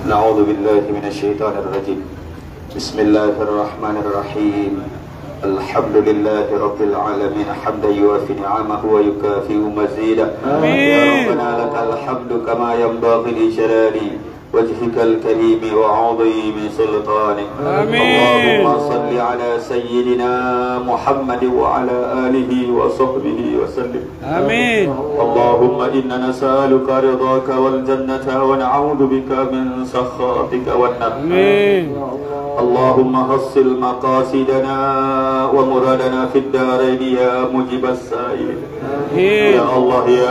Na'udzu billahi minasyaitonir rajim. Bismillahirrahmanirrahim. Alhamdulillahi rabbil alamin hamdan yuwafi ni'amahu wa yukafi'u mazidah. Ya Rabbana lakal hamdu kama yanbaghi li jalali wajhikal karim wa 'azimi sultanik. Allahumma salli ala sayyidina Muhammad wa ala alihi wa sahbihi wa sallim. Amin. Allahumma inna nas'aluka ridhaka wal jannata wa na'udzu bika min sakhatika wan nar. Amin. Allahumma hassil maqasidana wa muradana fid darain ya mujibas sa'il. Ya Allah ya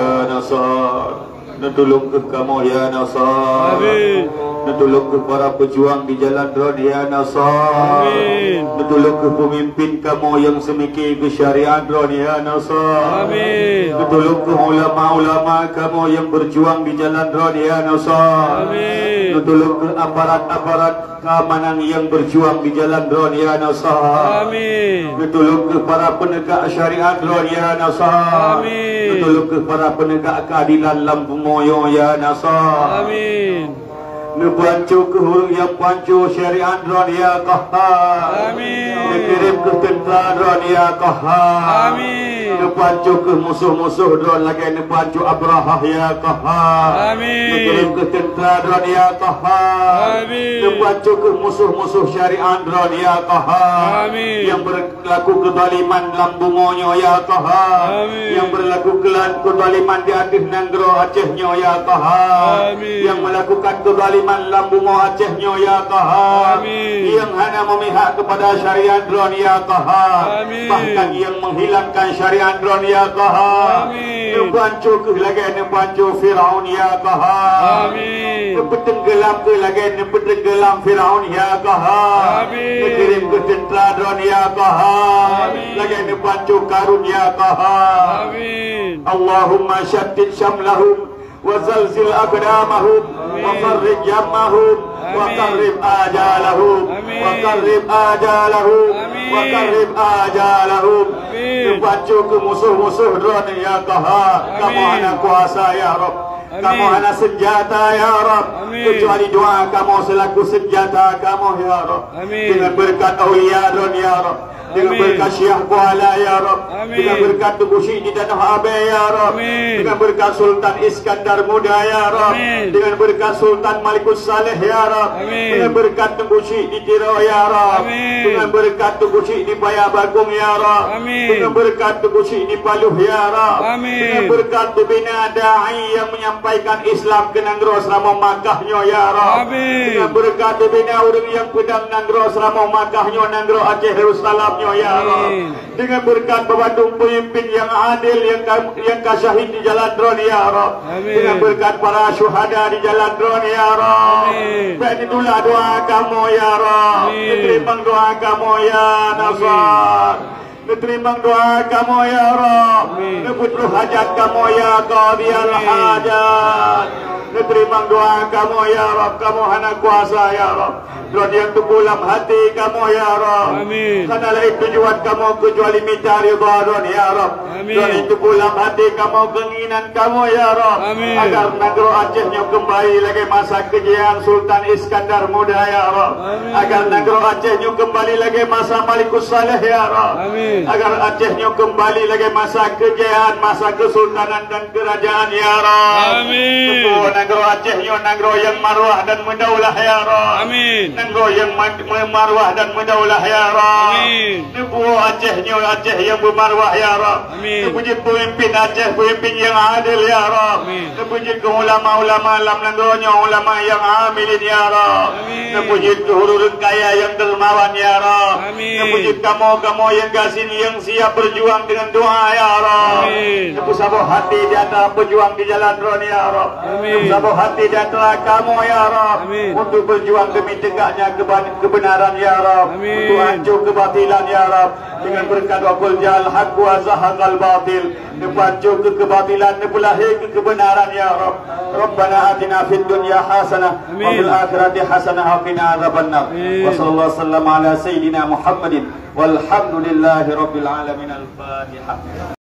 Nasar, tolong ke kamu ya Nasar. Amin. Tolong ke para pejuang di jalan road ya Nasar. Amin. Tolong ke pemimpin kamu yang semiki kesyariat road ya Nasar. Amin. Tolong ke ulama-ulama kamu yang berjuang di jalan road ya Nasar. Amin. Tolong ke aparat-aparat keamanan yang berjuang di jalan road ya Nasar. Amin. Tolong ke para penegak syariat road ya Nasar. Amin. Tolong ke para penegak keadilan lampu moyo ya Nasar. Amin. Nepancu ke huruf yang pancu syariat ron ya Qahhar. Amin. Nekirim ke tentera ron ya Qahhar. Amin. Nepancu ke musuh-musuh ron lagi nepancu Abrahah ya Qahhar. Amin. Nekirim ke tentera ron ya Qahhar. Amin. Nepancu ke musuh-musuh syariat ron ya Qahhar. Amin. Yang berlaku kezaliman dalam bumonyo ya Qahhar. Amin. Yang berlaku kezaliman di atas Nanggro Acehnya ya Qahhar. Amin. Yang melakukan kezaliman lambu mo Acehnya ya Qahhar. Amin. Yang hanya memihak kepada syariat drone ya Qahhar. Amin. Bahkan yang menghilangkan syariat drone ya Qahhar. Amin. Nepancu ke lagi nepancu Firaun ya Qahhar. Amin. Nepetenggelam ke lagi nepetenggelam Firaun ya Qahhar. Amin. Nekirim ke tentera drone ya Qahhar. Amin. Lagi nepancu Karun ya Qahhar. Amin. Allahumma syaddid syamlahum وزلزل أقدامهم وفرج يمهم وقرب آجالهم وقرب آجالهم وقرب آجالهم. Nepancu ke musuh-musuh drone ya Qahhar. Kamu anak kuasa ya Rabb. Kamu anak senjata ya Rabb. Kecuali doa kamu selaku senjata kamu ya Rabb. Dengan berkat awliya drone ya Rabb. Dengan berkat Syekh Kuala ya Rabb. Dengan berkat Tugu Syidi dan Habe ya Rabb. Dengan berkat Sultan Iskandar Muda ya Rabb. Dengan berkat Sultan Malikus Saleh ya Rabb. Dengan berkat Tugu Syidi Tiro ya Rabb. Dengan berkat Tugu Syidi Paya Bagong ya Rabb. Dengan berkat Tugu Syidi Paluh ya Rabb. Dengan berkat Bina Da'i yang menyampaikan Islam ke Nanggro Serama Makkahnya ya Rabb. Dengan berkat Bina orang yang pedang Nanggro Serama Makkahnya Nanggro Aceh Darussalam ya Rabb. Dengan berkat pembantu pemimpin yang adil yang kasyahid di jalan drone ya Rabb. Dengan berkat para syuhada di jalan drone ya Rabb. Itulah doa kamu ya Rabb. Terima doa kamu ya Nasar. Terima doa kamu ya Rabb. Neputru hajat kamu ya Qadiyal hajat. Terima doa kamu ya Rabb. Kamu anak kuasa ya Rabb. Drone yang tubulam hati kamu ya Rabb. Karena lain tujuan kamu kecuali minta ridha drone ya Rabb. Drone itu tubulam hati kamu keinginan kamu ya Rabb. Agar Nanggro Acehnya kembali lagi masa kejayaan Sultan Iskandar Muda ya Rabb. Agar Nanggro Acehnya kembali lagi masa Malikus Saleh ya Rabb. Agar Acehnya kembali lagi masa kejayaan, masa kesultanan dan kerajaan ya Rabb. Nanggro Acehnya Nanggro yang marwah dan mendaulah ya Rabb. Nanggro yang marwah dan mendaulah ya Rabb. Nebuo Acehnya Aceh yang bermarwah ya Rabb. Nepuji pemimpin Aceh, pemimpin yang adil ya Rabb. Nepuji ke ulama-ulama alam Nanggro-nya, ulama yang amilin ya Rabb. Nepuji ke huruf kaya yang dermawan ya Rabb. Nepuji kamu yang kasih yang siap berjuang dengan doa ya Rabb. Nepu sabuh hati di antara pejuang di jalan drone ya Rabb. Nepu sabuh hati di antara kamu ya Rabb. Untuk berjuang demi tegaknya kebenaran ya Rabb. Untuk hancur kebatilan ya Rabb. Dengan berkat wakul jahal haq wa zahaqal batil. Nepancu ke kebatilan, nepulahir ke kebenaran ya Rabb. Rabbana atina fid dunya hasanah wa fil akhirati hasanah wa qina adzabannar. Wa sallallahu wasallam ala sayyidina Muhammadin walhamdulillahi rabbil alamin. Al-Fatihah.